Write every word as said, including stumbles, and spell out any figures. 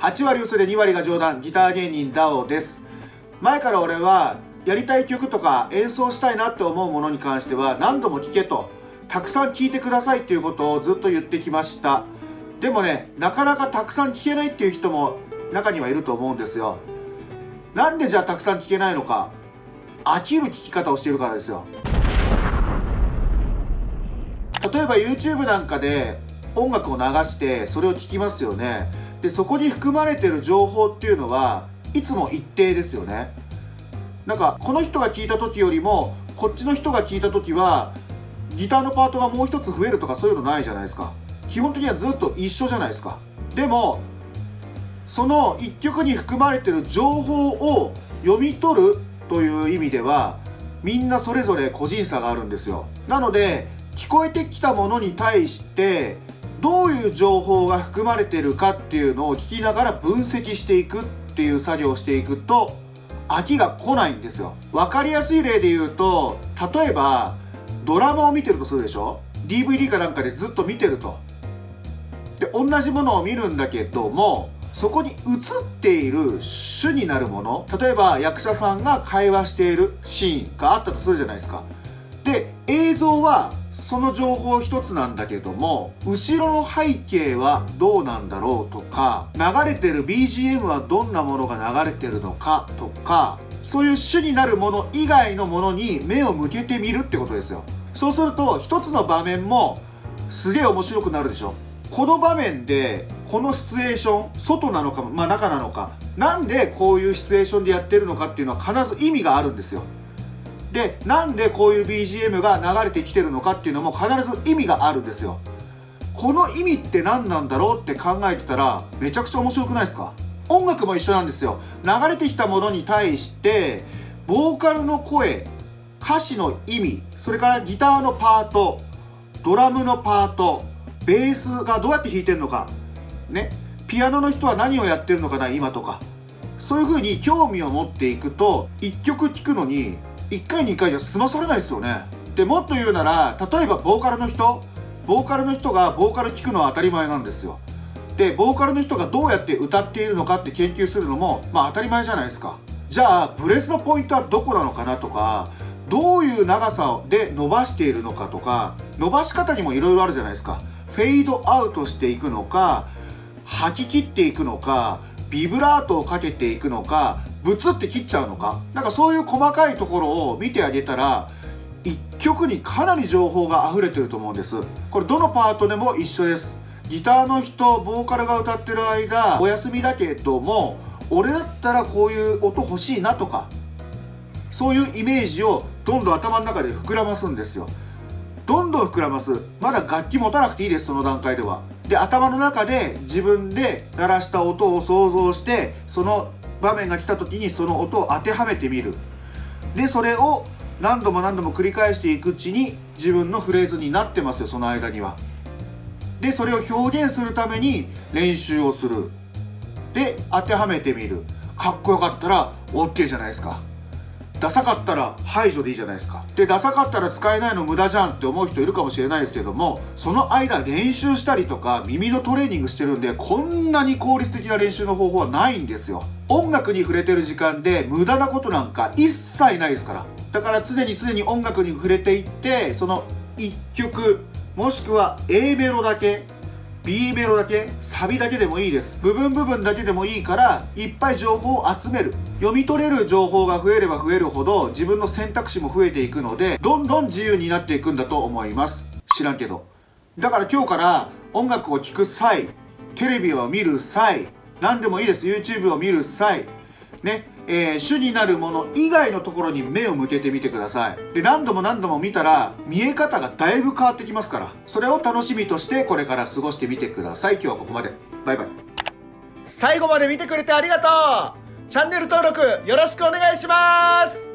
はちわり嘘でにわりが冗談、ギター芸人ダオです。前から俺はやりたい曲とか演奏したいなって思うものに関しては何度も聴けと、たくさん聴いてくださいっていうことをずっと言ってきました。でもね、なかなかたくさん聴けないっていう人も中にはいると思うんですよ。なんでじゃあたくさん聴けないのか。飽きる聴き方をしているからですよ。例えば YouTube なんかで音楽を流してそれを聴きますよね。でそこに含まれてる情報っていうのはいつも一定ですよね。なんかこの人が聴いた時よりもこっちの人が聴いた時はギターのパートがもう一つ増えるとかそういうのないじゃないですか。基本的にはずっと一緒じゃないですか。でもそのいっきょくに含まれてる情報を読み取るという意味ではみんなそれぞれ個人差があるんですよ。なので聞こえてきたものに対してどういう情報が含まれているかっていうのを聞きながら分析していくっていう作業をしていくと飽きが来ないんですよ。分かりやすい例で言うと、例えばドラマを見てるとするでしょ。 ディーブイディー かなんかでずっと見てると。で同じものを見るんだけどもそこに映っている主になるもの、例えば役者さんが会話しているシーンがあったとするじゃないですか。で映像はその情報一つなんだけども後ろの背景はどうなんだろうとか、流れてる ビージーエム はどんなものが流れてるのかとか、そういう主になるもの以外のものに目を向けてみるってことですよ。そうすると一つの場面もすげえ面白くなるでしょ。この場面でこのシチュエーション外なのか、まあ、中なのか、なんでこういうシチュエーションでやってるのかっていうのは必ず意味があるんですよ。でなんでこういう ビージーエム が流れてきてるのかっていうのも必ず意味があるんですよ。この意味って何なんだろうって考えてたらめちゃくちゃ面白くないですか。音楽も一緒なんですよ。流れてきたものに対してボーカルの声、歌詞の意味、それからギターのパート、ドラムのパート、ベースがどうやって弾いてるのかね、ピアノの人は何をやってるのかな今とか、そういう風に興味を持っていくといっきょく聴くのにいっかいにかいじゃ済まされないですよね。でもっと言うなら例えばボーカルの人ボーカルの人がボーカル聴くのは当たり前なんですよ。でボーカルの人がどうやって歌っているのかって研究するのもまあ当たり前じゃないですか。じゃあブレスのポイントはどこなのかなとか、どういう長さで伸ばしているのかとか、伸ばし方にもいろいろあるじゃないですか。フェードアウトしていくのか、吐き切っていくのか、ビブラートをかけていくのか、ブツって切っちゃうのか、なんかそういう細かいところを見てあげたらいっきょくにかなり情報が溢れてると思うんです。これどのパートでも一緒です。ギターの人ボーカルが歌ってる間お休みだけども、俺だったらこういう音欲しいなとか、そういうイメージをどんどん頭の中で膨らますんですよ。どんどん膨らます。まだ楽器持たなくていいです、その段階では。で頭の中で自分で鳴らした音を想像して、その場面が来た時にその音を当てはめてみる。でそれを何度も何度も繰り返していくうちに自分のフレーズになってますよ、その間には。でそれを表現するために練習をする。で当てはめてみる。かっこよかったら オーケー じゃないですか。ダサかったら排除でいいじゃないですか。でダサかったら使えないの無駄じゃんって思う人いるかもしれないですけども、その間練習したりとか耳のトレーニングしてるんで、こんなに効率的な練習の方法はないんですよ。音楽に触れてる時間で無駄なことなんか一切ないですから。だから常に常に音楽に触れていって、そのいっきょくもしくは A メロだけ、 B メロだけ、サビだけでもいいです。部分部分だけでもいいからいっぱい情報を集める。読み取れる情報が増えれば増えるほど自分の選択肢も増えていくので、どんどん自由になっていくんだと思います。知らんけど。だから今日から音楽を聴く際、テレビを見る際、何でもいいです。 YouTube を見る際ね、えー、主になるもの以外のところに目を向けてみてください。で何度も何度も見たら見え方がだいぶ変わってきますから、それを楽しみとしてこれから過ごしてみてください。今日はここまで。バイバイ。最後まで見てくれてありがとう。チャンネル登録よろしくお願いします。